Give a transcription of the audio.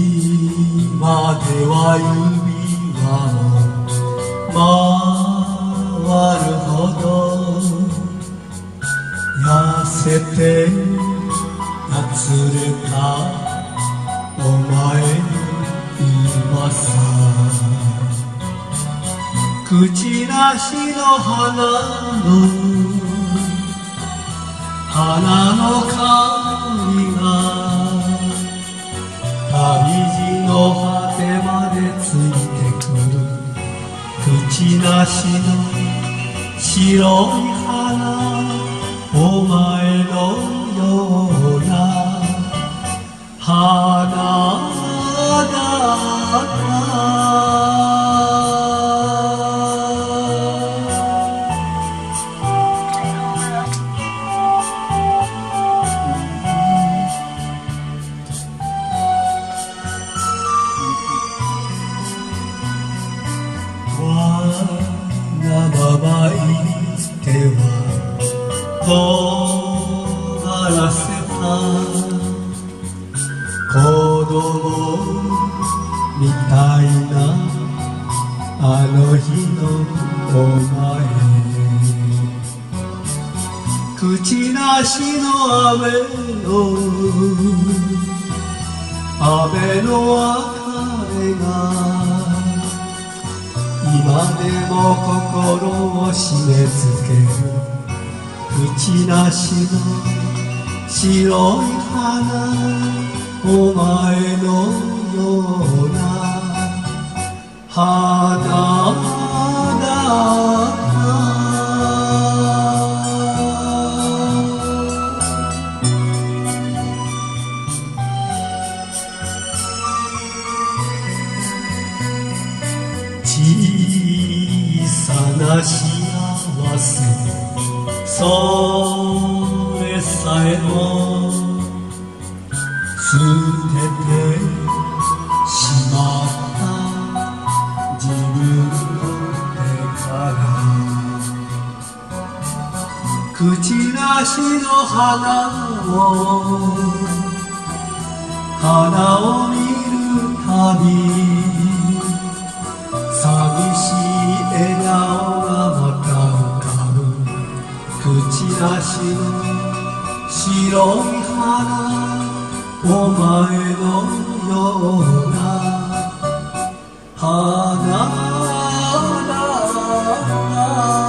今では指輪も回るほど痩せてやつれたお前の今さ口なしの花の香りが旅路の果てまでついてくる口なしの白い花お前のような花だったわがまま言っては尖らせた子供みたいなあの日のお前口なしの雨の別れが今でも心を締め付ける口なしの白い花お前のような花だ小さな幸せそれさえも捨ててしまった自分の手から口なしの花を見るたび寂しい笑顔がまた浮かぶ口なしの白い花お前のような花だ